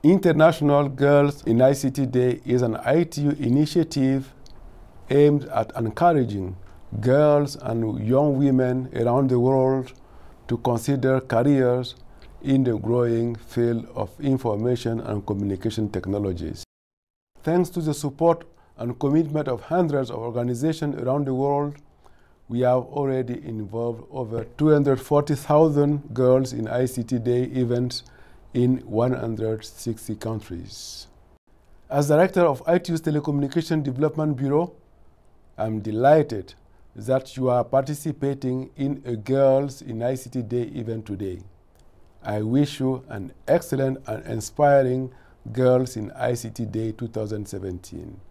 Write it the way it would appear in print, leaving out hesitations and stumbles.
International Girls in ICT Day is an ITU initiative aimed at encouraging girls and young women around the world to consider careers in the growing field of information and communication technologies. Thanks to the support and commitment of hundreds of organizations around the world, we have already involved over 240,000 girls in ICT Day events in 160 countries. As Director of ITU's Telecommunication Development Bureau, I'm delighted that you are participating in a Girls in ICT Day event today. I wish you an excellent and inspiring Girls in ICT Day 2017.